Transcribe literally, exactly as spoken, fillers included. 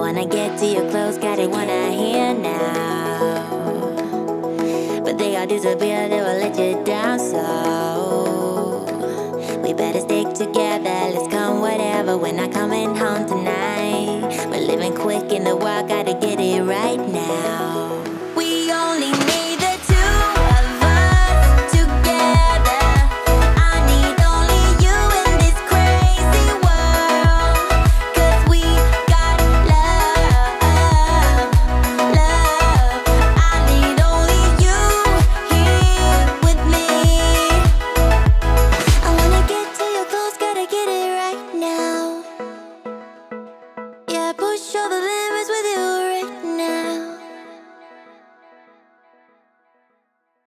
wanna get to your clothes, got it wanna hear now. But they all disappear, they will let you down, so we better stick together, let's come whatever. We're not coming home tonight. We're living quick in the world, gotta get it right now.